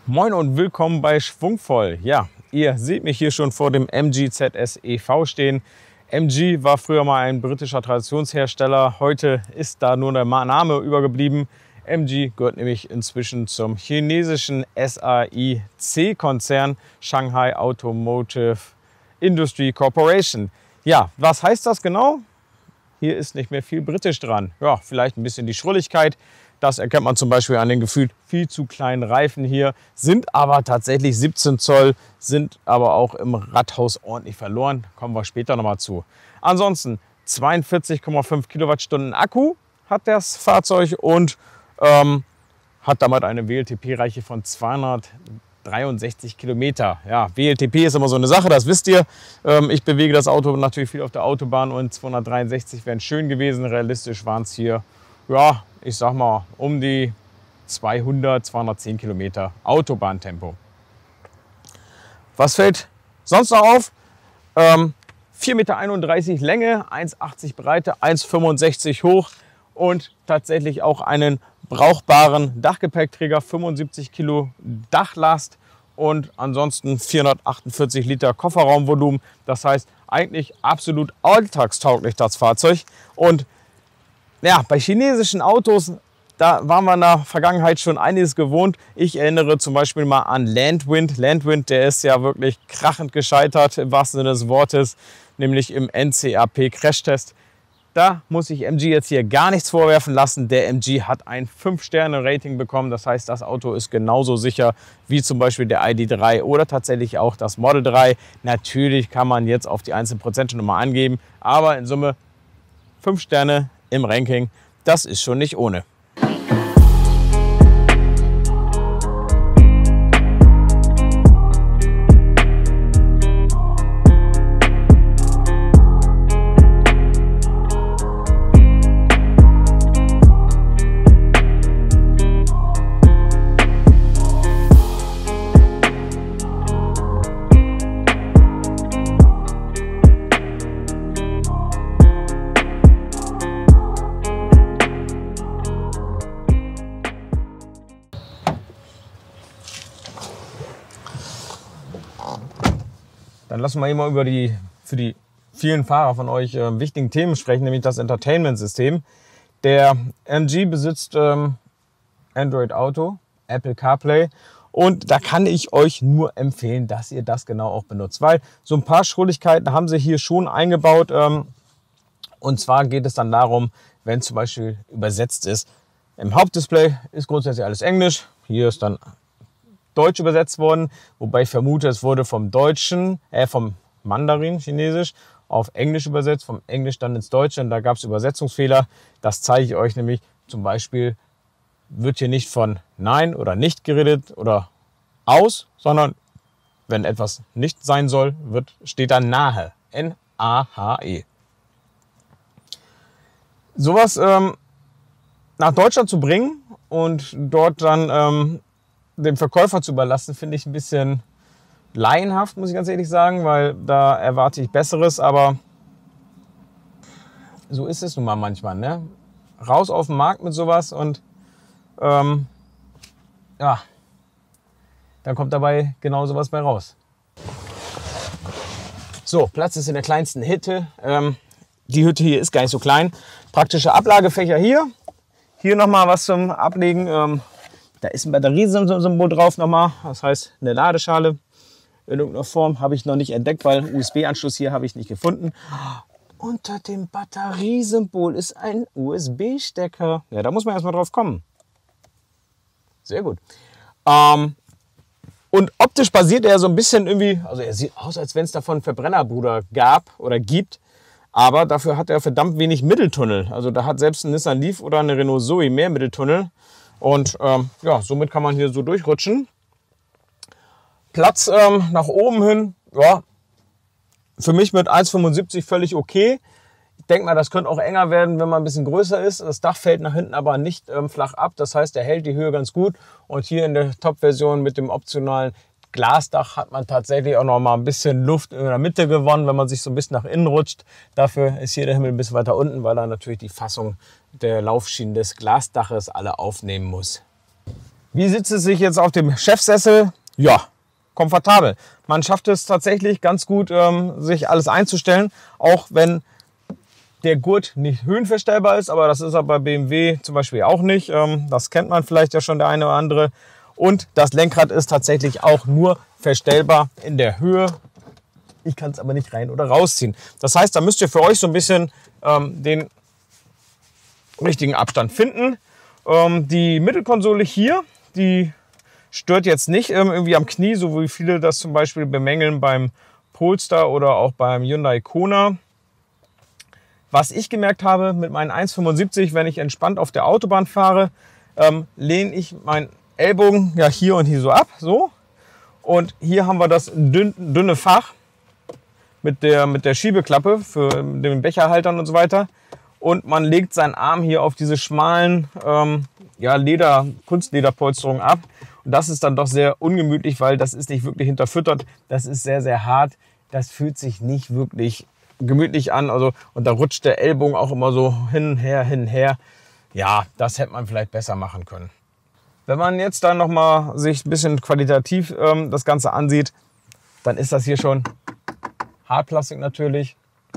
Moin und willkommen bei Schwungvoll. Ja, ihr seht mich hier schon vor dem MG ZS e.V. stehen. MG war früher mal ein britischer Traditionshersteller. Heute ist da nur der Name übergeblieben. MG gehört nämlich inzwischen zum chinesischen SAIC-Konzern Shanghai Automotive Industry Corporation. Ja, was heißt das genau? Hier ist nicht mehr viel britisch dran. Ja, vielleicht ein bisschen die Schrulligkeit. Das erkennt man zum Beispiel an den gefühlt viel zu kleinen Reifen hier, sind aber tatsächlich 17 Zoll, sind aber auch im Radhaus ordentlich verloren. Kommen wir später nochmal zu. Ansonsten 42,5 Kilowattstunden Akku hat das Fahrzeug und hat damit eine WLTP-Reiche von 263 Kilometer. Ja, WLTP ist immer so eine Sache, das wisst ihr. Ich bewege das Auto natürlich viel auf der Autobahn und 263 wären schön gewesen. Realistisch waren es hier, ja, ich sag mal, um die 200, 210 Kilometer Autobahntempo. Was fällt sonst noch auf? 4,31 Meter Länge, 1,80 Breite, 1,65 hoch und tatsächlich auch einen brauchbaren Dachgepäckträger, 75 Kilo Dachlast und ansonsten 448 Liter Kofferraumvolumen. Das heißt, eigentlich absolut alltagstauglich das Fahrzeug. Und ja, bei chinesischen Autos, da waren wir in der Vergangenheit schon einiges gewohnt. Ich erinnere zum Beispiel mal an Landwind. Landwind, der ist ja wirklich krachend gescheitert, im wahrsten Sinne des Wortes, nämlich im NCAP-Crashtest. Da muss ich MG jetzt hier gar nichts vorwerfen lassen. Der MG hat ein 5-Sterne-Rating bekommen. Das heißt, das Auto ist genauso sicher wie zum Beispiel der ID.3 oder tatsächlich auch das Model 3. Natürlich kann man jetzt auf die einzelnen Prozente nochmal angeben, aber in Summe 5 Sterne im Ranking, das ist schon nicht ohne. Dann lassen wir immer über für die vielen Fahrer von euch wichtigen Themen sprechen, nämlich das Entertainment-System. Der MG besitzt Android Auto, Apple CarPlay und da kann ich euch nur empfehlen, dass ihr das genau auch benutzt, weil so ein paar Schrulligkeiten haben sie hier schon eingebaut. Und zwar geht es dann darum, wenn zum Beispiel übersetzt ist, im Hauptdisplay ist grundsätzlich alles Englisch, hier ist dann Deutsch übersetzt worden, wobei ich vermute, es wurde vom Mandarin, Chinesisch, auf Englisch übersetzt, vom Englisch dann ins Deutsche und da gab es Übersetzungsfehler. Das zeige ich euch nämlich. Zum Beispiel wird hier nicht von Nein oder Nicht geredet oder aus, sondern wenn etwas nicht sein soll, steht da Nahe, N-A-H-E. Sowas nach Deutschland zu bringen und dort dann dem Verkäufer zu überlassen, finde ich ein bisschen laienhaft, muss ich ganz ehrlich sagen, weil da erwarte ich Besseres, aber so ist es nun mal manchmal, ne? Raus auf den Markt mit sowas und ja, dann kommt dabei genau sowas bei raus. So, Platz ist in der kleinsten Hütte. Die Hütte hier ist gar nicht so klein. Praktische Ablagefächer hier. Hier nochmal was zum Ablegen. Da ist ein Batteriesymbol drauf nochmal, das heißt eine Ladeschale in irgendeiner Form, habe ich noch nicht entdeckt, weil USB-Anschluss hier habe ich nicht gefunden. Unter dem Batteriesymbol ist ein USB-Stecker. Ja, da muss man erstmal drauf kommen. Sehr gut. Und optisch basiert er so ein bisschen irgendwie, also er sieht aus, als wenn es davon einen Verbrennerbruder gab oder gibt. Aber dafür hat er verdammt wenig Mitteltunnel. Also da hat selbst ein Nissan Leaf oder eine Renault Zoe mehr Mitteltunnel. Und ja, somit kann man hier so durchrutschen. Platz nach oben hin, ja, für mich mit 1,75 völlig okay. Ich denke mal, das könnte auch enger werden, wenn man ein bisschen größer ist. Das Dach fällt nach hinten aber nicht flach ab. Das heißt, er hält die Höhe ganz gut. Und hier in der Top-Version mit dem optionalen Glasdach hat man tatsächlich auch noch mal ein bisschen Luft in der Mitte gewonnen, wenn man sich so ein bisschen nach innen rutscht. Dafür ist hier der Himmel ein bisschen weiter unten, weil er natürlich die Fassung der Laufschienen des Glasdaches alle aufnehmen muss. Wie sitzt es sich jetzt auf dem Chefsessel? Ja, komfortabel. Man schafft es tatsächlich ganz gut, sich alles einzustellen, auch wenn der Gurt nicht höhenverstellbar ist, aber das ist er bei BMW zum Beispiel auch nicht. Das kennt man vielleicht ja schon der eine oder andere. Und das Lenkrad ist tatsächlich auch nur verstellbar in der Höhe. Ich kann es aber nicht rein oder rausziehen. Das heißt, da müsst ihr für euch so ein bisschen den richtigen Abstand finden. Die Mittelkonsole hier, die stört jetzt nicht irgendwie am Knie, so wie viele das zum Beispiel bemängeln beim Polestar oder auch beim Hyundai Kona. Was ich gemerkt habe mit meinen 1,75, wenn ich entspannt auf der Autobahn fahre, lehne ich meinen Ellbogen ja hier und hier so ab. So. Und hier haben wir das dünne Fach mit der Schiebeklappe für den Becherhaltern und so weiter. Und man legt seinen Arm hier auf diese schmalen Kunstlederpolsterungen ab. Und das ist dann doch sehr ungemütlich, weil das ist nicht wirklich hinterfüttert. Das ist sehr, sehr hart. Das fühlt sich nicht wirklich gemütlich an. Also, und da rutscht der Ellbogen auch immer so hin, her. Ja, das hätte man vielleicht besser machen können. Wenn man jetzt dann nochmal sich ein bisschen qualitativ das Ganze ansieht, dann ist das hier schon Hartplastik natürlich.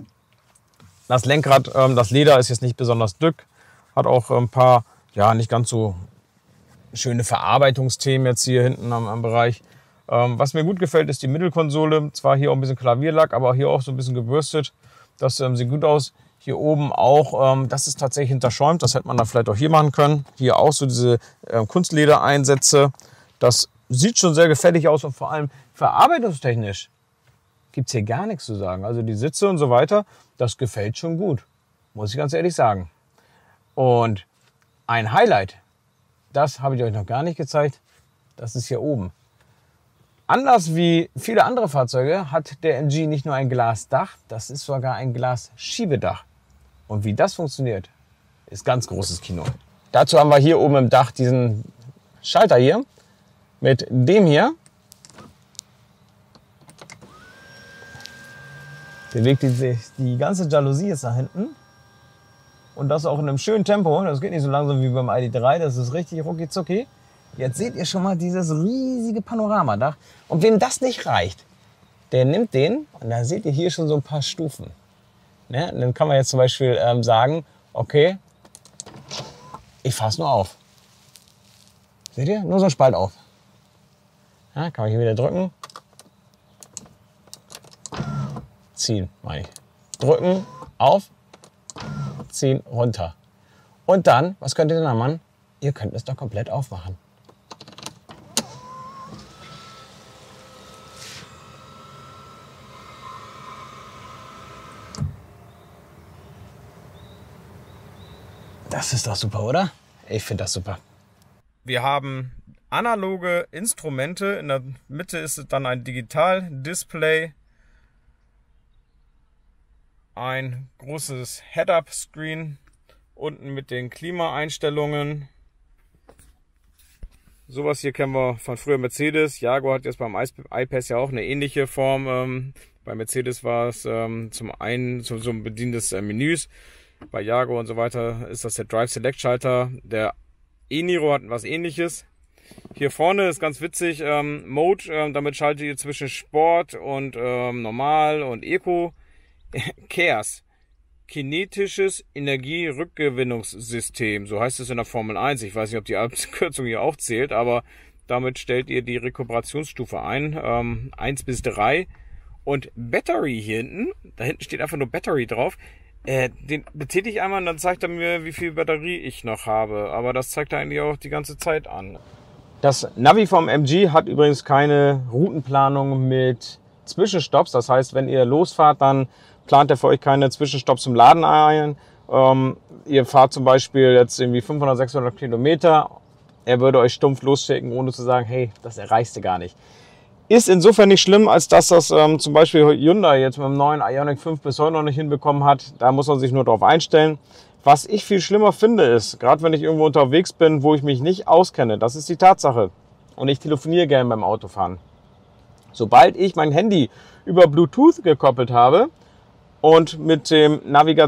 Das Lenkrad, das Leder ist jetzt nicht besonders dick, hat auch ein paar, ja, nicht ganz so schöne Verarbeitungsthemen jetzt hier hinten am Bereich. Was mir gut gefällt, ist die Mittelkonsole. Zwar hier auch ein bisschen Klavierlack, aber hier auch so ein bisschen gebürstet. Das sieht gut aus. Hier oben auch, das ist tatsächlich hinterschäumt. Das hätte man da vielleicht auch hier machen können. Hier auch so diese Kunstledereinsätze. Das sieht schon sehr gefällig aus und vor allem verarbeitungstechnisch gibt es hier gar nichts zu sagen. Also die Sitze und so weiter, das gefällt schon gut, muss ich ganz ehrlich sagen. Und ein Highlight, das habe ich euch noch gar nicht gezeigt, das ist hier oben. Anders wie viele andere Fahrzeuge hat der MG nicht nur ein Glasdach, das ist sogar ein Glasschiebedach. Und wie das funktioniert, ist ganz großes Kino. Dazu haben wir hier oben im Dach diesen Schalter hier mit dem hier. Bewegt sich die ganze Jalousie jetzt nach hinten. Und das auch in einem schönen Tempo. Das geht nicht so langsam wie beim ID.3. Das ist richtig rucki zucki. Jetzt seht ihr schon mal dieses riesige Panoramadach. Und wem das nicht reicht, der nimmt den. Und da seht ihr hier schon so ein paar Stufen. Ne? Und dann kann man jetzt zum Beispiel sagen, okay, ich fasse nur auf. Seht ihr? Nur so ein Spalt auf. Ja, kann man hier wieder drücken. Ziehen, meine ich. Drücken, auf, ziehen, runter. Und dann, was könnt ihr denn dann machen? Ihr könnt es doch komplett aufmachen. Das ist doch super, oder? Ich finde das super. Wir haben analoge Instrumente. In der Mitte ist es dann ein Digital-Display. Ein großes Head-Up-Screen unten mit den Klimaeinstellungen. Sowas hier kennen wir von früher Mercedes. Jaguar hat jetzt beim I-Pace ja auch eine ähnliche Form. Bei Mercedes war es zum einen zum Bedienen des Menüs. Bei Jaguar und so weiter ist das der Drive-Select-Schalter. Der e-Niro hat was Ähnliches. Hier vorne ist ganz witzig, Mode, damit schaltet ihr zwischen Sport und Normal und Eco. CARES, kinetisches Energierückgewinnungssystem, so heißt es in der Formel 1. Ich weiß nicht, ob die Abkürzung hier auch zählt, aber damit stellt ihr die Rekuperationsstufe ein, 1 bis 3. Und Battery hier hinten, da hinten steht einfach nur Battery drauf, den betätige ich einmal und dann zeigt er mir, wie viel Batterie ich noch habe. Aber das zeigt er eigentlich auch die ganze Zeit an. Das Navi vom MG hat übrigens keine Routenplanung mit Zwischenstopps. Das heißt, wenn ihr losfahrt, dann plant er für euch keine Zwischenstopps zum Laden ein. Ihr fahrt zum Beispiel jetzt irgendwie 500, 600 Kilometer. Er würde euch stumpf losschicken, ohne zu sagen, hey, das erreichst du gar nicht. Ist insofern nicht schlimm, als dass das zum Beispiel Hyundai jetzt mit dem neuen Ioniq 5 bis heute noch nicht hinbekommen hat. Da muss man sich nur darauf einstellen. Was ich viel schlimmer finde ist, gerade wenn ich irgendwo unterwegs bin, wo ich mich nicht auskenne, das ist die Tatsache. Und ich telefoniere gerne beim Autofahren. Sobald ich mein Handy über Bluetooth gekoppelt habe und mit dem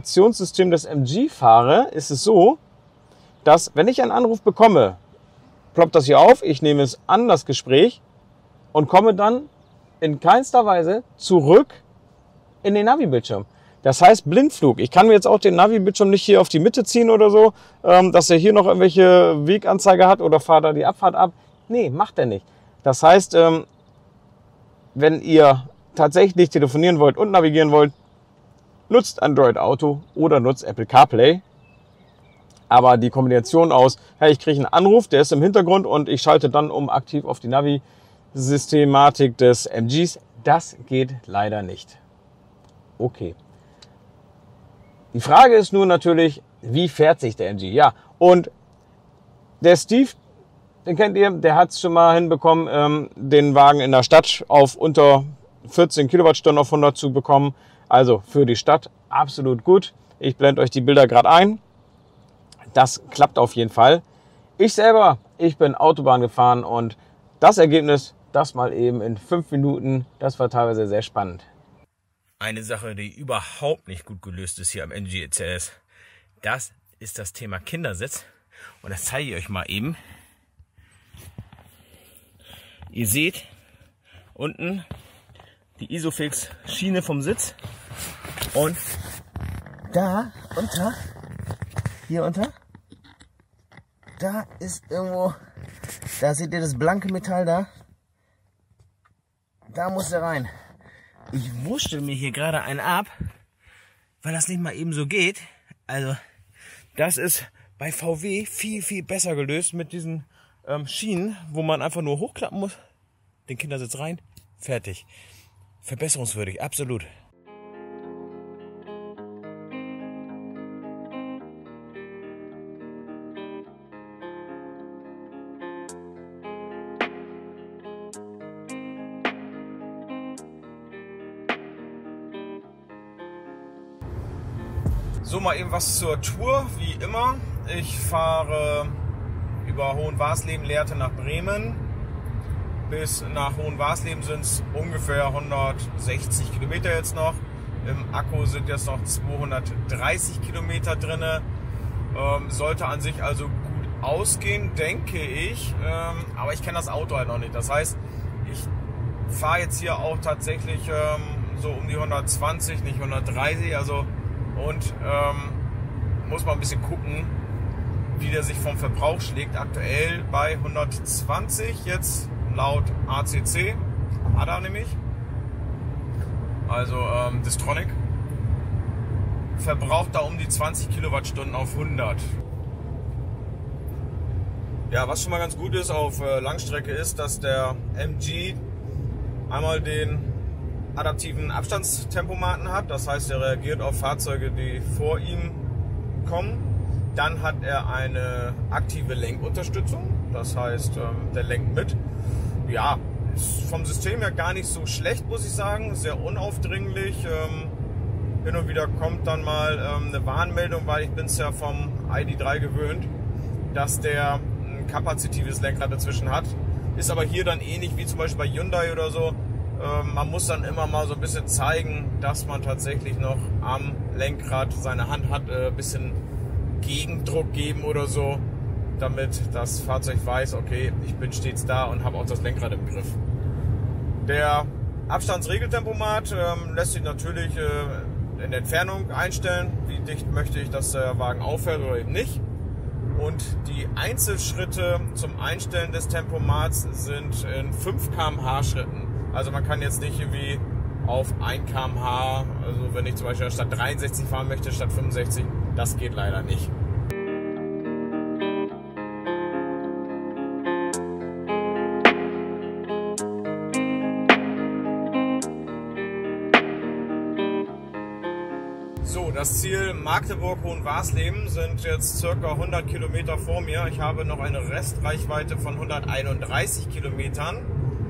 Navigationssystem des MG fahre, ist es so, dass wenn ich einen Anruf bekomme, ploppt das hier auf, ich nehme es an, das Gespräch, und komme dann in keinster Weise zurück in den Navi-Bildschirm. Das heißt Blindflug. Ich kann mir jetzt auch den Navi-Bildschirm nicht hier auf die Mitte ziehen oder so, dass er hier noch irgendwelche Weganzeige hat oder fahrt da die Abfahrt ab. Nee, macht er nicht. Das heißt, wenn ihr tatsächlich telefonieren wollt und navigieren wollt, nutzt Android Auto oder nutzt Apple CarPlay. Aber die Kombination aus, hey, ich kriege einen Anruf, der ist im Hintergrund und ich schalte dann um aktiv auf die Navi-Systematik des MGs, das geht leider nicht. Okay. Die Frage ist nur natürlich, wie fährt sich der MG? Ja, und der Steve, den kennt ihr, der hat es schon mal hinbekommen, den Wagen in der Stadt auf unter 14 Kilowattstunden auf 100 zu bekommen. Also für die Stadt absolut gut. Ich blende euch die Bilder gerade ein. Das klappt auf jeden Fall. Ich selber, ich bin Autobahn gefahren und das Ergebnis, das mal eben in 5 Minuten, das war teilweise sehr spannend. Eine Sache, die überhaupt nicht gut gelöst ist hier am MG ECS, das ist das Thema Kindersitz. Und das zeige ich euch mal eben. Ihr seht unten die Isofix-Schiene vom Sitz. Und da unter, hier unter, da ist irgendwo, da seht ihr das blanke Metall da. Da muss er rein. Ich wurschtel mir hier gerade einen ab, weil das nicht mal eben so geht. Also das ist bei VW viel, viel besser gelöst mit diesen Schienen, wo man einfach nur hochklappen muss, den Kindersitz rein, fertig. Verbesserungswürdig, absolut. So, mal eben was zur Tour, wie immer. Ich fahre über Hohenwarsleben, Lehrte nach Bremen. Bis nach Hohenwarsleben sind es ungefähr 160 Kilometer jetzt noch. Im Akku sind jetzt noch 230 Kilometer drin. Sollte an sich also gut ausgehen, denke ich. Aber ich kenne das Auto halt noch nicht. Das heißt, ich fahre jetzt hier auch tatsächlich so um die 120, nicht 130. Also und muss mal ein bisschen gucken, wie der sich vom Verbrauch schlägt. Aktuell bei 120 jetzt laut ACC, hat er nämlich, also Distronic, verbraucht da um die 20 Kilowattstunden auf 100. Ja, was schon mal ganz gut ist auf Langstrecke ist, dass der MG einmal den adaptiven Abstandstempomaten hat, das heißt, er reagiert auf Fahrzeuge, die vor ihm kommen. Dann hat er eine aktive Lenkunterstützung, das heißt, der lenkt mit. Ja, ist vom System her gar nicht so schlecht, muss ich sagen, sehr unaufdringlich. Hin und wieder kommt dann mal eine Warnmeldung, weil ich bin es ja vom ID.3 gewöhnt, dass der ein kapazitives Lenkrad dazwischen hat. Ist aber hier dann ähnlich wie zum Beispiel bei Hyundai oder so. Man muss dann immer mal so ein bisschen zeigen, dass man tatsächlich noch am Lenkrad seine Hand hat, ein bisschen Gegendruck geben oder so, damit das Fahrzeug weiß, okay, ich bin stets da und habe auch das Lenkrad im Griff. Der Abstandsregeltempomat lässt sich natürlich in der Entfernung einstellen, wie dicht möchte ich, dass der Wagen auffährt oder eben nicht. Und die Einzelschritte zum Einstellen des Tempomats sind in 5 km/h Schritten. Also man kann jetzt nicht irgendwie auf 1 km/h, also wenn ich zum Beispiel statt 63 fahren möchte, statt 65, das geht leider nicht. So, das Ziel Magdeburg-Hohenwarsleben sind jetzt ca. 100 Kilometer vor mir. Ich habe noch eine Restreichweite von 131 Kilometern.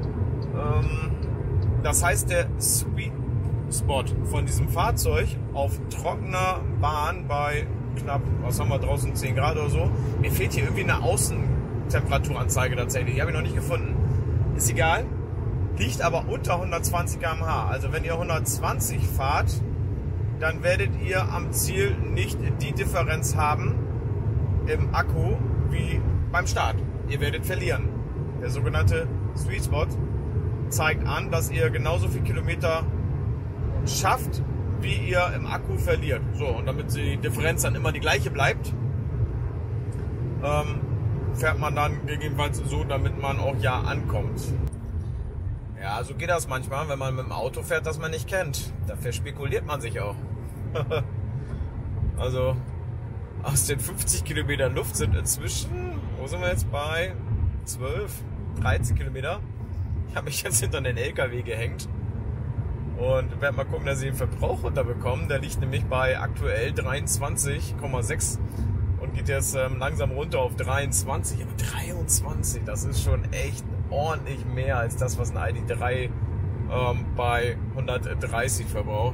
Das heißt, der Sweet Spot von diesem Fahrzeug auf trockener Bahn bei knapp, was haben wir draußen, 10 Grad oder so. Mir fehlt hier irgendwie eine Außentemperaturanzeige tatsächlich. Die habe ich noch nicht gefunden. Ist egal. Liegt aber unter 120 km/h. Also wenn ihr 120 fahrt, dann werdet ihr am Ziel nicht die Differenz haben im Akku wie beim Start. ihr werdet verlieren. Der sogenannte Sweet Spot zeigt an, dass ihr genauso viel Kilometer schafft, wie ihr im Akku verliert. So, und damit die Differenz dann immer die gleiche bleibt, fährt man dann gegebenenfalls so, damit man auch ja ankommt. Ja, so geht das manchmal, wenn man mit dem Auto fährt, das man nicht kennt. Da verspekuliert man sich auch. Also aus den 50 Kilometern Luft sind inzwischen, wo sind wir jetzt, bei 12, 13 Kilometer. Ich habe mich jetzt hinter den LKW gehängt und werde mal gucken, dass ich den Verbrauch runterbekomme. Der liegt nämlich bei aktuell 23,6 und geht jetzt langsam runter auf 23. Aber 23, das ist schon echt ordentlich mehr als das, was ein ID.3 bei 130 verbraucht.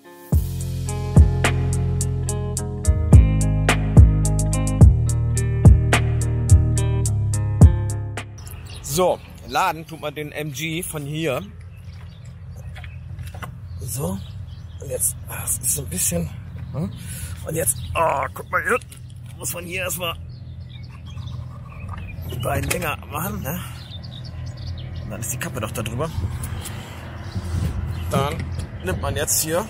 So, laden tut man den MG von hier. So, und jetzt, das ist so ein bisschen, und jetzt, guck mal hier, muss man hier erstmal die beiden Dinger machen, ne? Und dann ist die Kappe doch da drüber. Dann nimmt man jetzt hier,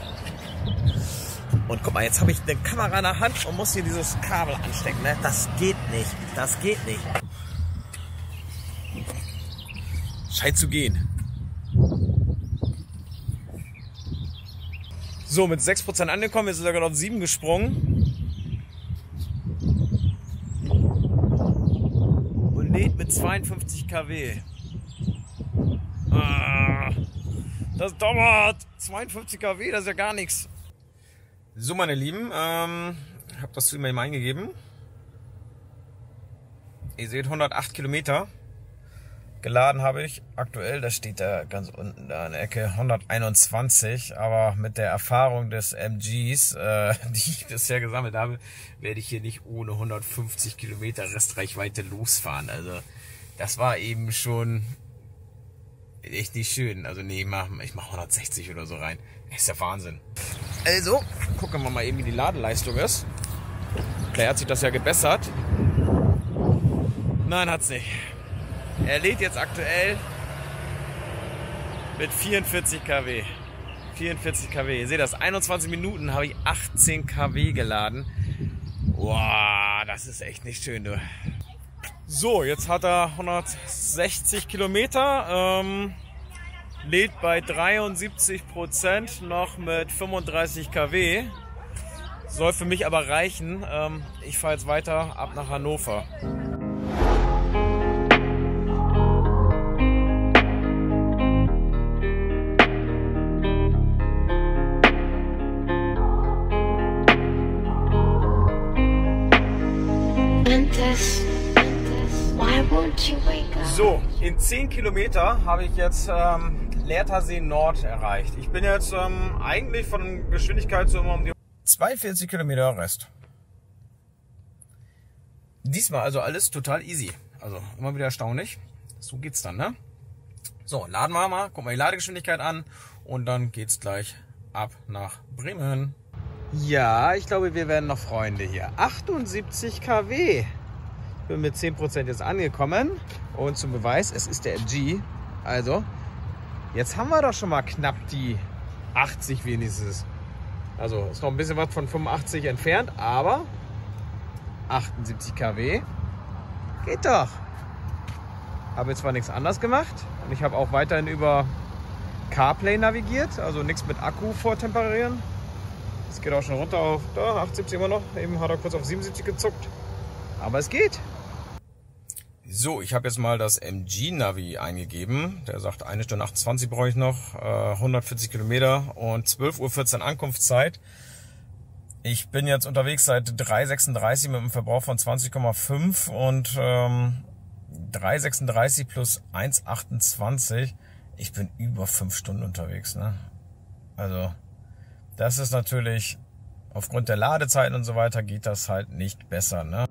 und guck mal, jetzt habe ich eine Kamera in der Hand und muss hier dieses Kabel anstecken, ne? Das geht nicht, das geht nicht. Scheint zu gehen. So, mit 6% angekommen, jetzt ist er gerade auf 7 gesprungen. Und lädt mit 52 kW. Das dauert. 52 kW, das ist ja gar nichts. So, meine Lieben, ich habe das zu ihm eingegeben. Ihr seht 108 Kilometer. Geladen habe ich aktuell, das steht da ganz unten da in der Ecke, 121. Aber mit der Erfahrung des MGs, die ich bisher gesammelt habe, werde ich hier nicht ohne 150 Kilometer Restreichweite losfahren. Also das war eben schon echt nicht schön. Also nee, ich mach 160 oder so rein. Das ist ja Wahnsinn. Also, gucken wir mal eben, wie die Ladeleistung ist. Vielleicht hat sich das ja gebessert. Nein, hat's nicht. Er lädt jetzt aktuell mit 44 kW. 44 kW. Ihr seht das, 21 Minuten habe ich 18 kW geladen. Wow, das ist echt nicht schön, du. So, jetzt hat er 160 Kilometer. Lädt bei 73% noch mit 35 kW. Soll für mich aber reichen. Ich fahre jetzt weiter ab nach Hannover. So, in 10 Kilometer habe ich jetzt Lehrtersee Nord erreicht. Ich bin jetzt eigentlich von Geschwindigkeit so immer um die 42 Kilometer Rest. Diesmal also alles total easy. Also immer wieder erstaunlich. So geht's dann, ne? So, laden wir mal. Guck mal die Ladegeschwindigkeit an und dann geht's gleich ab nach Bremen. Ja, ich glaube, wir werden noch Freunde hier. 78 kW. Ich bin mit 10% jetzt angekommen. Und zum Beweis, es ist der MG. Also, jetzt haben wir doch schon mal knapp die 80 wenigstens. Also, ist noch ein bisschen was von 85 entfernt, aber 78 kW geht doch. Habe jetzt zwar nichts anderes gemacht und ich habe auch weiterhin über CarPlay navigiert, also nichts mit Akku vortemperieren. Es geht auch schon runter auf 78 immer noch. Eben hat er kurz auf 77 gezuckt. Aber es geht. So, ich habe jetzt mal das MG-Navi eingegeben. Der sagt, 1 Stunde 28 brauche ich noch, 140 Kilometer und 12:14 Uhr Ankunftszeit. Ich bin jetzt unterwegs seit 3,36 mit einem Verbrauch von 20,5 und 3,36 plus 1,28. Ich bin über 5 Stunden unterwegs, ne? Also, das ist natürlich, aufgrund der Ladezeiten und so weiter, geht das halt nicht besser, ne?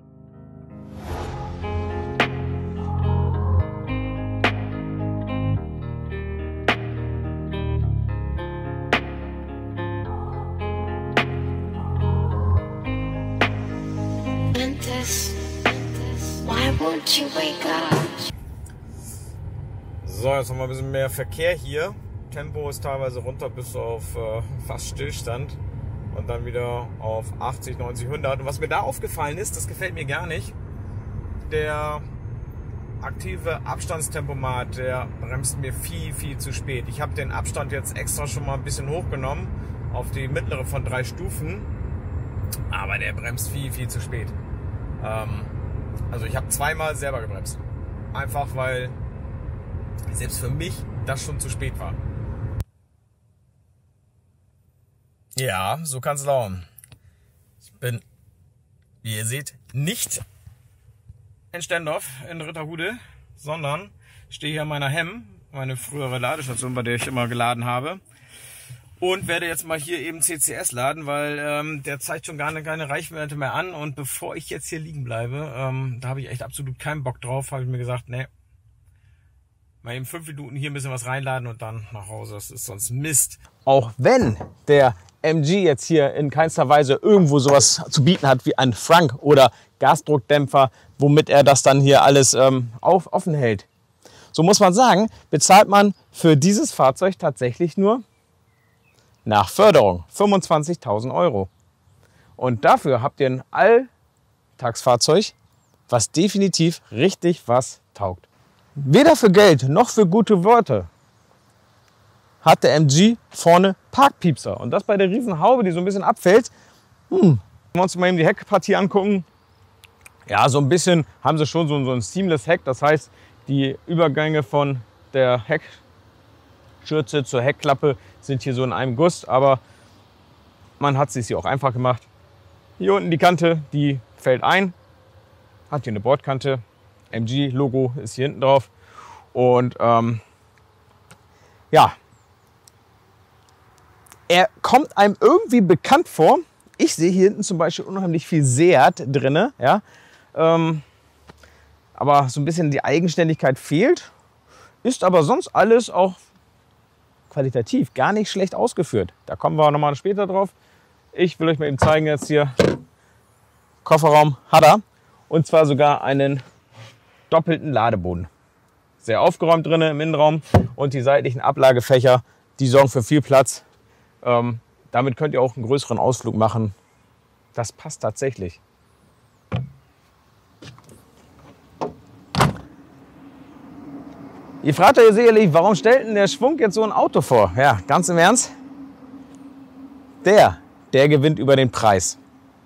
So, jetzt haben wir ein bisschen mehr Verkehr hier. Tempo ist teilweise runter bis auf fast Stillstand und dann wieder auf 80, 90, 100. Und was mir da aufgefallen ist, das gefällt mir gar nicht, der aktive Abstandstempomat, der bremst mir viel, viel zu spät. Ich habe den Abstand jetzt extra schon mal ein bisschen hochgenommen auf die mittlere von 3 Stufen, aber der bremst viel, viel zu spät. Also ich habe zweimal selber gebremst. Einfach weil selbst für mich das schon zu spät war. Ja, so kann es laufen. Ich bin, wie ihr seht, nicht in Stendorf in Ritterhude, sondern stehe hier an meiner Hemm, meine frühere Ladestation, bei der ich immer geladen habe. Und werde jetzt mal hier eben CCS laden, weil der zeigt schon keine Reichweite mehr an. Und bevor ich jetzt hier liegen bleibe, da habe ich echt absolut keinen Bock drauf, habe ich mir gesagt, nee, mal eben 5 Minuten hier ein bisschen was reinladen und dann nach Hause. Das ist sonst Mist. Auch wenn der MG jetzt hier in keinster Weise irgendwo sowas zu bieten hat wie ein Frank oder Gasdruckdämpfer, womit er das dann hier alles offen hält. So muss man sagen, bezahlt man für dieses Fahrzeug tatsächlich nur nach Förderung 25.000 €. Und dafür habt ihr ein Alltagsfahrzeug, was definitiv richtig was taugt. Weder für Geld noch für gute Worte hat der MG vorne Parkpiepser. Und das bei der riesen Haube, die so ein bisschen abfällt. Wenn wir uns mal eben die Heckpartie angucken, ja, so ein bisschen haben sie schon so ein seamless Heck. Das heißt, die Übergänge von der Heckschürze zur Heckklappe sind hier so in einem Guss. Aber man hat es sich hier auch einfach gemacht. Hier unten die Kante, die fällt ein. Hat hier eine Bordkante. MG-Logo ist hier hinten drauf. Und ja, er kommt einem irgendwie bekannt vor. Ich sehe hier hinten zum Beispiel unheimlich viel Seat drin. Ja? Aber so ein bisschen die Eigenständigkeit fehlt. Ist aber sonst alles auch qualitativ gar nicht schlecht ausgeführt. Da kommen wir nochmal später drauf. Ich will euch mal eben zeigen jetzt hier. Kofferraum hat er. Und zwar sogar einen doppelten Ladeboden. Sehr aufgeräumt drin im Innenraum. Und die seitlichen Ablagefächer, die sorgen für viel Platz. Damit könnt ihr auch einen größeren Ausflug machen. Das passt tatsächlich. Ihr fragt euch sicherlich, warum stellt denn der Schwung jetzt so ein Auto vor? Ja, ganz im Ernst. Der gewinnt über den Preis.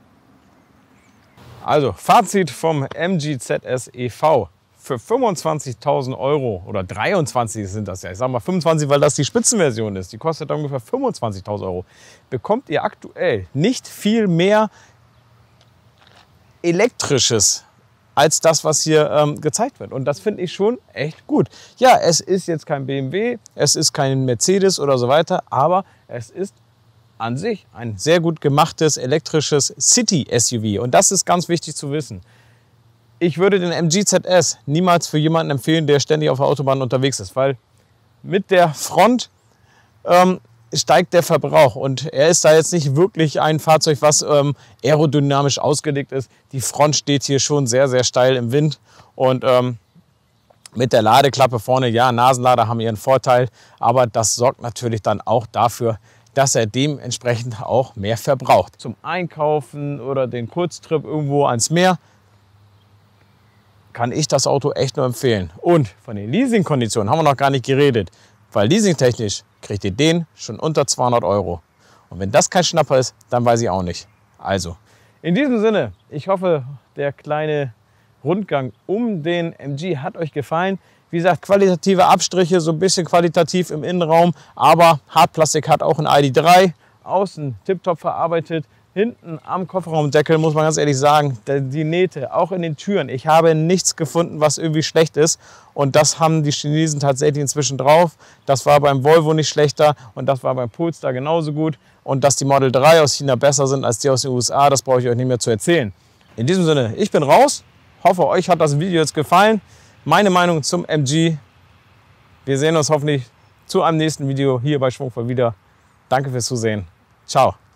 Also, Fazit vom MG ZS EV. Für 25.000 € oder 23 sind das ja. Ich sage mal 25, weil das die Spitzenversion ist. Die kostet ungefähr 25.000 €. Bekommt ihr aktuell nicht viel mehr Elektrisches als das, was hier gezeigt wird. Und das finde ich schon echt gut. Ja, es ist jetzt kein BMW, es ist kein Mercedes oder so weiter, aber es ist an sich ein sehr gut gemachtes elektrisches City-SUV. Und das ist ganz wichtig zu wissen. Ich würde den MG ZS niemals für jemanden empfehlen, der ständig auf der Autobahn unterwegs ist, weil mit der Front steigt der Verbrauch und er ist da jetzt nicht wirklich ein Fahrzeug, was aerodynamisch ausgelegt ist. Die Front steht hier schon sehr, sehr steil im Wind und mit der Ladeklappe vorne, ja, Nasenlader haben ihren Vorteil, aber das sorgt natürlich dann auch dafür, dass er dementsprechend auch mehr verbraucht. Zum Einkaufen oder den Kurztrip irgendwo ans Meer kann ich das Auto echt nur empfehlen. Und von den Leasingkonditionen haben wir noch gar nicht geredet, weil leasingtechnisch kriegt ihr den schon unter 200 €. Und wenn das kein Schnapper ist, dann weiß ich auch nicht. Also, in diesem Sinne, ich hoffe, der kleine Rundgang um den MG hat euch gefallen. Wie gesagt, qualitative Abstriche, so ein bisschen qualitativ im Innenraum, aber Hartplastik hat auch ein ID3, außen tiptop verarbeitet. Hinten am Kofferraumdeckel muss man ganz ehrlich sagen, die Nähte, auch in den Türen. Ich habe nichts gefunden, was irgendwie schlecht ist. Und das haben die Chinesen tatsächlich inzwischen drauf. Das war beim Volvo nicht schlechter und das war beim Polestar genauso gut. Und dass die Model 3 aus China besser sind als die aus den USA, das brauche ich euch nicht mehr zu erzählen. In diesem Sinne, ich bin raus. Hoffe, euch hat das Video jetzt gefallen. Meine Meinung zum MG. Wir sehen uns hoffentlich zu einem nächsten Video hier bei Schwungvoll wieder. Danke fürs Zusehen. Ciao.